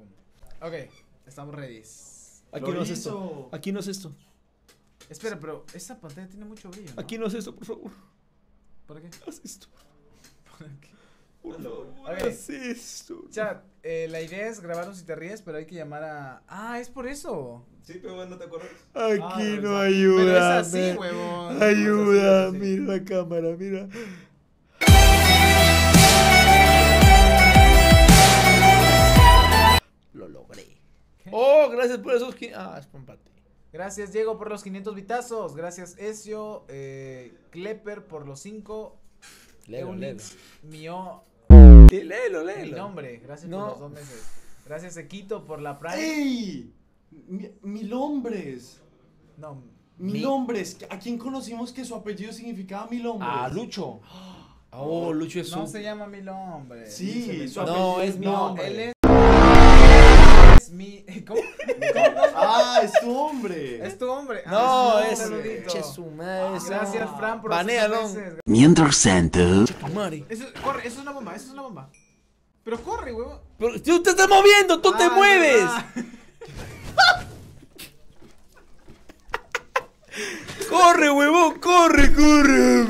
Pum. Ok, estamos ready. Aquí no es esto. Aquí no es esto. Espera, pero esa pantalla tiene mucho brillo, ¿no? Aquí no es esto, por favor. ¿Por qué? Haz esto. ¿Por qué? Por favor, Ok. haz esto. Chat, la idea es grabar un Si Te Ríes, pero hay que llamar a... Ah, es por eso. Sí, pero bueno, ¿no te acuerdas? Aquí no Pero ayuda. es así, huevón. Ayuda, Es así. mira la cámara, mira. Lo logré. ¿Qué? Oh, gracias por esos que... Ah, es por empate. Gracias, Diego, por los 500 bitazos. Gracias, Ezio. Klepper por los 5. Léelo, léelo. Mio... Léelo, Mi léelo. nombre. Gracias No. por los 2 meses. Gracias, Equito, por la Prime. ¡Ey! Mil hombres. No. Mil hombres. ¿A quién conocimos que su apellido significaba mil hombres? Ah, Lucho. Oh, Lucho es No su... se llama Mil Hombres. Sí, Dísele. su No, apellido es mi No, hombre. él es mi... ¿Cómo? Ah, es tu hombre. Es tu hombre. No, Ah, es... un saludito. Che, su madre. Gracias, Fran, por los 5 Banéalo. meses. Mientras tanto, Mari. Corre, eso es una bomba, eso es una bomba. Pero corre, huevón. Pero tú te estás moviendo, tú te mueves. Corre, huevón, corre, corre.